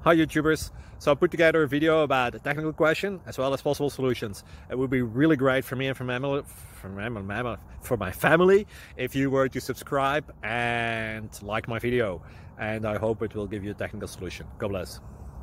Hi YouTubers. So I put together a video about a technical question as well as possible solutions. It would be really great for me and for my family if you were to subscribe and like my video, and I hope it will give you a technical solution. God bless.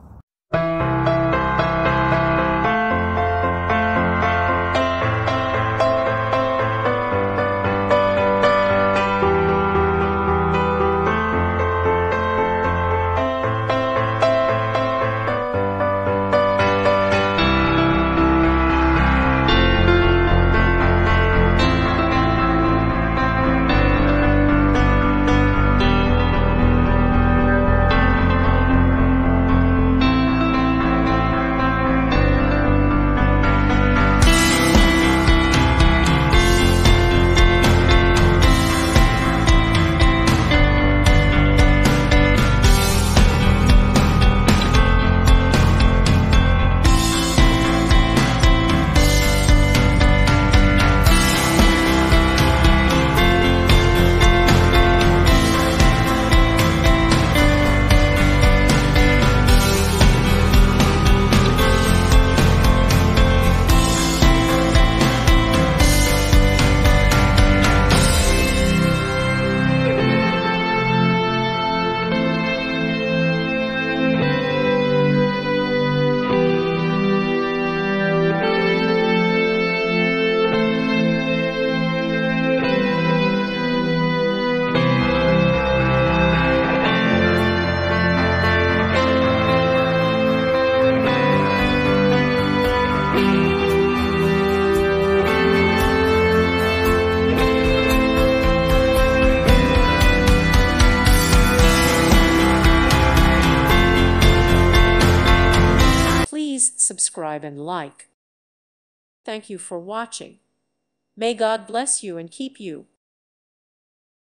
Please subscribe and like. Thank you for watching. May God bless you and keep you.